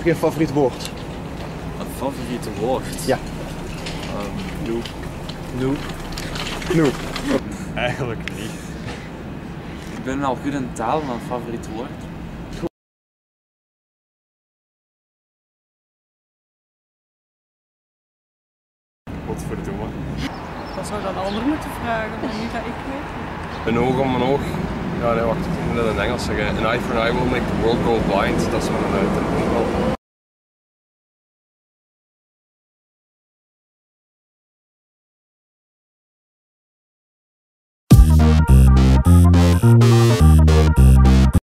Heb je een favoriet woord? Een favoriete woord? Ja. Noob. Noob. Noob. Eigenlijk niet. Ik ben al goed in taal, maar een favoriet woord? Godverdomme. Dat zou dan anderen moeten vragen, maar niet dat ik weet. Een oog om een oog. Ja, nee, wacht. Ik moet dat in het Engels zeggen. An eye for an eye will make the world go blind. Dat is wat een